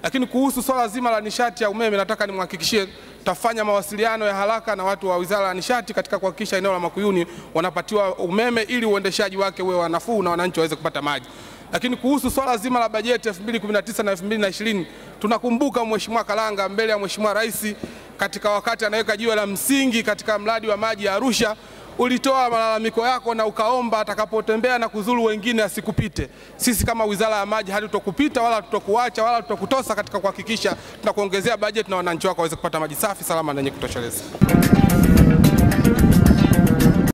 Lakini kuhusu swala zima la nishati ya umeme, nataka nimhakikishie tutafanya mawasiliano ya haraka na watu wa Wizara ya Nishati katika kuhakikisha eneo la Makuyuni wanapatiwa umeme ili uendeshaji wake uwe wa nafuu na wananchi waweze kupata maji. Lakini kuhusu swala zima la bajeti 2019 na 2020, tunakumbuka Mheshimiwa Kalanga mbele ya Mheshimiwa Rais katika wakati anaweka jiwe la msingi katika mradi wa maji ya Arusha, ulitoa malalamiko yako na ukaomba atakapotembea na kuzuru wengine asikupite. Sisi kama Wizara ya Maji hatutokupita wala hatutokuacha wala hatutokutosa katika kuhakikisha tunakuongezea bajeti na wananchi wako waweze kupata maji safi, salama na yenye kutosheleza.